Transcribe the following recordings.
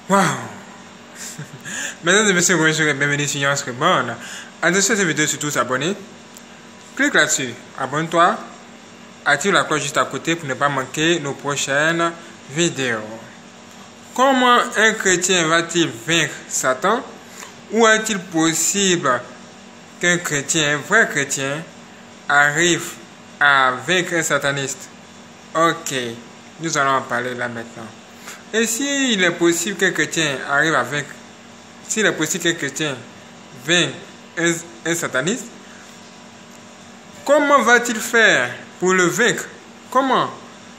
Waouh! Mesdames et messieurs, bonjour et bienvenue sur Nuance Reborn. Attention à cette vidéo, surtout s'abonner. Clique là-dessus, abonne-toi, active la cloche juste à côté pour ne pas manquer nos prochaines vidéos. Comment un chrétien va-t-il vaincre Satan? Ou est-il possible qu'un chrétien, un vrai chrétien, arrive à vaincre un sataniste? Ok, nous allons en parler là maintenant. Et s'il est possible qu'un chrétien arrive à vaincre, s'il est possible qu'un chrétien vainque un sataniste, comment va-t-il faire pour le vaincre? Comment?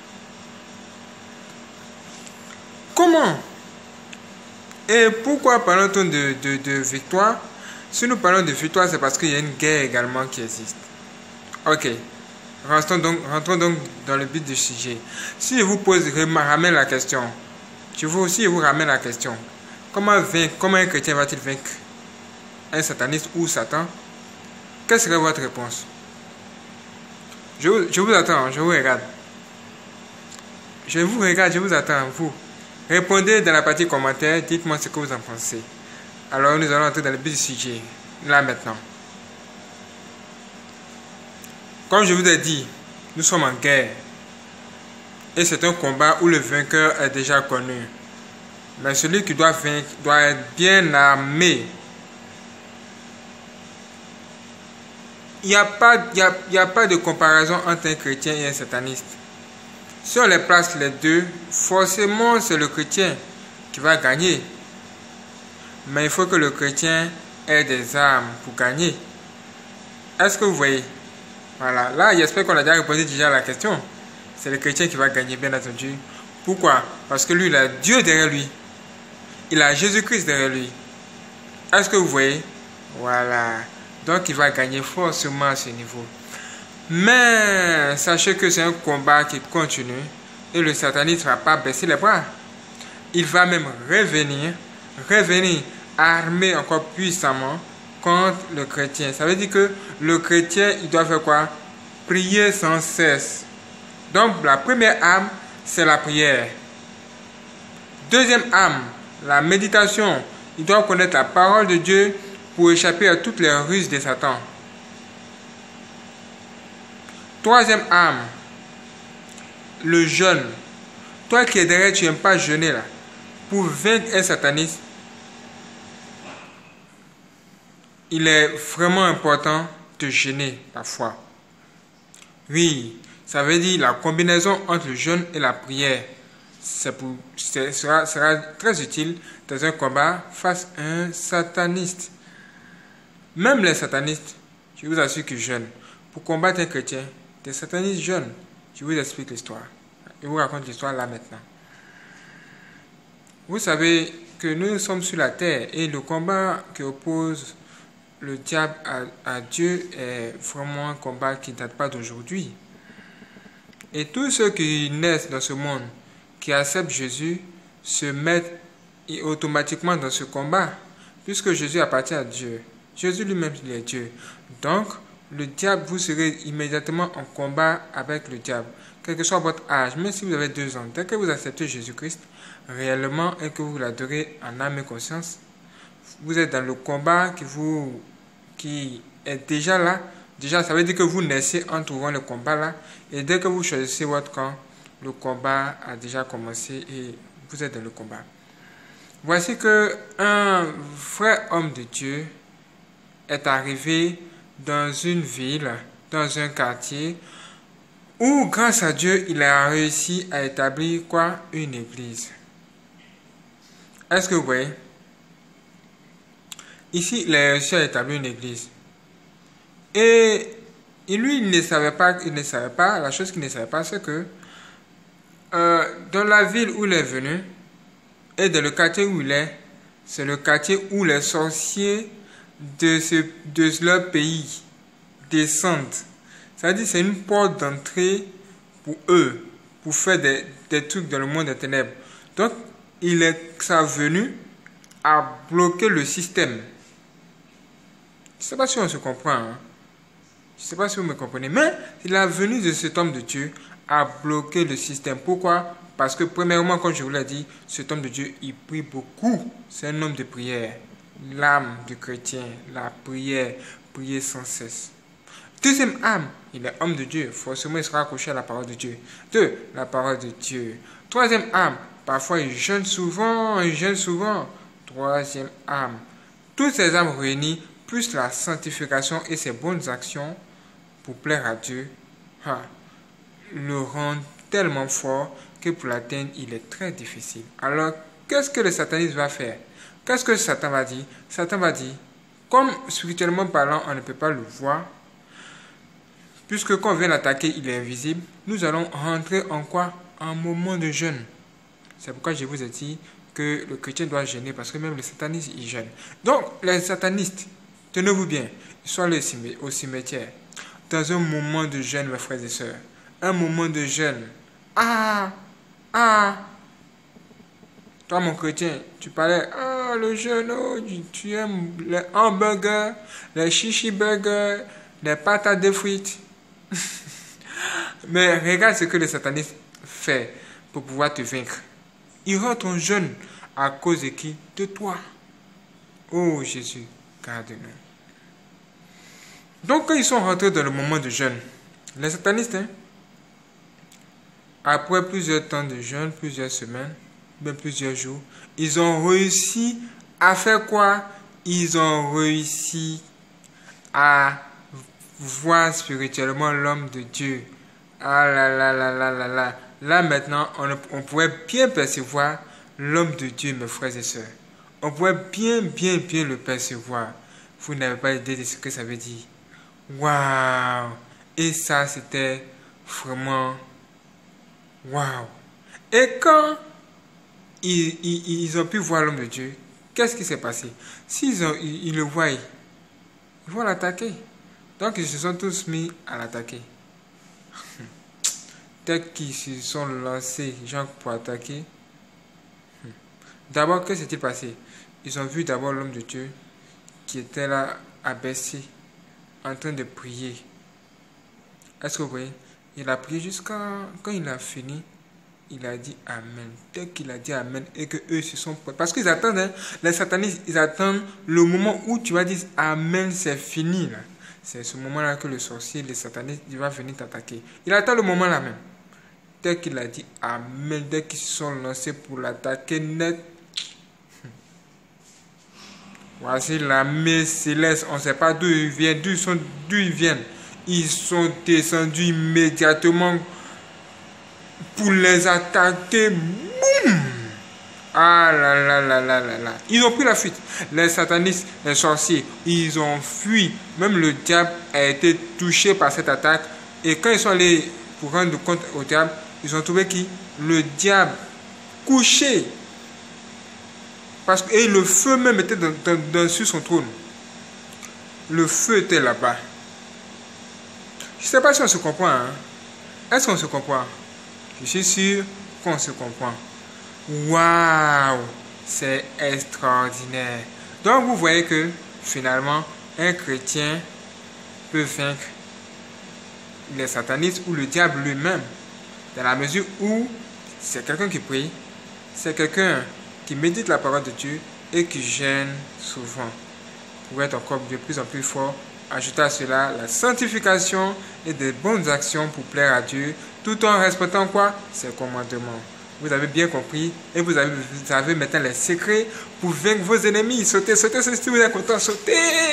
Et pourquoi parlons-nous de victoire? Si nous parlons de victoire, c'est parce qu'il y a une guerre également qui existe. Ok, rentrons donc dans le but du sujet. Si je vous ramène la question, si je vous ramène la question, comment un chrétien va-t-il vaincre un sataniste ou Satan? Quelle serait votre réponse? Je vous attends, je vous regarde. Je vous regarde, je vous attends, vous. Répondez dans la partie commentaire, dites-moi ce que vous en pensez. Alors nous allons entrer dans le but du sujet, là maintenant. Comme je vous ai dit, nous sommes en guerre. Et c'est un combat où le vainqueur est déjà connu. Mais celui qui doit vaincre doit être bien armé. Il n'y a pas de comparaison entre un chrétien et un sataniste. Si on les place les deux, forcément c'est le chrétien qui va gagner. Mais il faut que le chrétien ait des armes pour gagner. Est-ce que vous voyez? Voilà, là j'espère qu'on a déjà répondu à la question. C'est le chrétien qui va gagner, bien entendu. Pourquoi? Parce que lui, il a Dieu derrière lui. Il a Jésus-Christ derrière lui. Est-ce que vous voyez? Voilà. Donc il va gagner forcément à ce niveau. Mais sachez que c'est un combat qui continue. Et le sataniste ne va pas baisser les bras. Il va même revenir armé encore puissamment contre le chrétien. Ça veut dire que le chrétien, il doit faire quoi? Prier sans cesse. Donc la première arme, c'est la prière. Deuxième arme, la méditation. Il doit connaître la parole de Dieu pour échapper à toutes les ruses de Satan. Troisième arme, le jeûne. Toi qui es derrière, tu n'aimes pas jeûner là. Pour vaincre un sataniste, il est vraiment important de jeûner parfois. Oui, ça veut dire la combinaison entre le jeûne et la prière. Sera très utile dans un combat face à un sataniste. Même les satanistes, je vous assure qu'ils jeûnent. Pour combattre un chrétien, des satanistes jeûnent. Je vous explique l'histoire. Je vous raconte l'histoire là maintenant. Vous savez que nous sommes sur la terre et le combat qui oppose le diable à Dieu est vraiment un combat qui ne date pas d'aujourd'hui. Et tous ceux qui naissent dans ce monde, qui acceptent Jésus, se mettent automatiquement dans ce combat, puisque Jésus appartient à Dieu. Jésus lui-même, il est Dieu. Donc, le diable, vous serez immédiatement en combat avec le diable. Quel que soit votre âge, même si vous avez 2 ans, dès que vous acceptez Jésus-Christ réellement et que vous l'adorez en âme et conscience, vous êtes dans le combat qui est déjà là. Déjà, ça veut dire que vous naissez en trouvant le combat là. Et dès que vous choisissez votre camp, le combat a déjà commencé et vous êtes dans le combat. Voici que un vrai homme de Dieu est arrivé dans une ville, dans un quartier, où grâce à Dieu, il a réussi à établir quoi? Une église. Est-ce que vous voyez? Ici, il a réussi à établir une église. Et lui, il ne savait pas, la chose qu'il ne savait pas, c'est que dans la ville où il est venu, et dans le quartier où il est, c'est le quartier où les sorciers de leur pays descendent. C'est-à-dire c'est une porte d'entrée pour eux, pour faire des trucs dans le monde des ténèbres. Donc, sa venue a bloqué le système. Je ne sais pas si on se comprend. Hein? Je ne sais pas si vous me comprenez. Mais la venue de cet homme de Dieu a bloqué le système. Pourquoi? Parce que premièrement, comme je vous l'ai dit, cet homme de Dieu, il prie beaucoup. C'est un homme de prière. L'âme du chrétien, la prière, prier sans cesse. Deuxième âme, il est homme de Dieu. Forcément, il sera accroché à la parole de Dieu. 2. La parole de Dieu. Troisième âme, parfois il jeûne souvent, il jeûne souvent. Troisième âme. Toutes ces âmes réunies, plus la sanctification et ses bonnes actions pour plaire à Dieu, le rendent tellement fort que pour l'atteindre, il est très difficile. Alors, qu'est-ce que le satanisme va faire? Qu'est-ce que Satan va dire? Satan va dire, comme spirituellement parlant, on ne peut pas le voir, puisque quand on vient l'attaquer, il est invisible, nous allons rentrer en quoi? En moment de jeûne. C'est pourquoi je vous ai dit que le chrétien doit jeûner, parce que même les satanistes, ils jeûnent. Donc, les satanistes, tenez-vous bien, ils sont allés au cimetière, dans un moment de jeûne, mes frères et sœurs. Un moment de jeûne. Toi, mon chrétien, tu parlais, le jeûne, tu aimes les hamburgers, les chichi burgers, les patates de frites. Mais regarde ce que le sataniste fait pour pouvoir te vaincre. Il rentre en jeûne à cause de qui? De toi. Oh Jésus, garde-nous. Donc quand ils sont rentrés dans le moment de jeûne, les satanistes, après plusieurs temps de jeûne, plusieurs semaines, même plusieurs jours, ils ont réussi à faire quoi? Ils ont réussi à voir spirituellement l'homme de Dieu. Ah là là là là là là. Là maintenant, on pourrait bien percevoir l'homme de Dieu, mes frères et sœurs. On pourrait bien le percevoir. Vous n'avez pas idée de ce que ça veut dire. Waouh! Et ça, c'était vraiment waouh! Et quand ils ont pu voir l'homme de Dieu, qu'est-ce qui s'est passé? S'ils ils le voient, ils vont l'attaquer. Donc, ils se sont tous mis à l'attaquer. Dès qu'ils se sont lancés, gens pour attaquer. D'abord, qu'est-ce qui s'est passé? Ils ont vu d'abord l'homme de Dieu qui était là, abaissé, en train de prier. Est-ce que vous voyez? Il a prié jusqu'à quand il a fini. Il a dit Amen. Dès qu'il a dit Amen et que eux se sont prêts. Parce qu'ils attendent, les satanistes, ils attendent le moment où tu vas dire Amen, c'est fini. Là. C'est ce moment-là que le sorcier, les satanistes, il va venir t'attaquer. Il attend le moment là même. Dès qu'il a dit Amen, dès qu'ils se sont lancés pour l'attaquer net. Voici l'armée céleste. On ne sait pas d'où ils viennent, d'où ils viennent. Ils sont descendus immédiatement pour les attaquer. Boum! Ah là là là là là là. Ils ont pris la fuite. Les satanistes, les sorciers, ils ont fui. Même le diable a été touché par cette attaque. Et quand ils sont allés pour rendre compte au diable, ils ont trouvé qui? Le diable couché. Et le feu même était sur son trône. Le feu était là-bas. Je ne sais pas si on se comprend. Hein? Est-ce qu'on se comprend? Je suis sûr qu'on se comprend. Waouh! C'est extraordinaire. Donc vous voyez que finalement, un chrétien peut vaincre les satanistes ou le diable lui-même. Dans la mesure où c'est quelqu'un qui prie, c'est quelqu'un qui médite la parole de Dieu et qui jeûne souvent. Pour être encore de plus en plus fort, ajoutez à cela la sanctification et des bonnes actions pour plaire à Dieu, tout en respectant quoi? Ses commandements. Vous avez bien compris et vous avez maintenant les secrets pour vaincre vos ennemis. Sautez, sautez, sautez, si vous êtes content, sautez,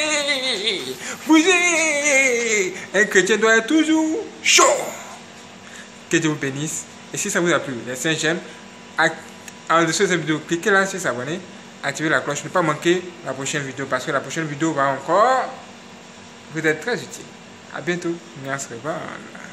bougez. Un chrétien doit être toujours chaud. Que Dieu vous bénisse. Et si ça vous a plu, laissez un j'aime. En dessous de cette vidéo, cliquez là sur s'abonner, activez la cloche, ne pas manquer la prochaine vidéo parce que la prochaine vidéo va encore vous être très utile. A bientôt. Merci.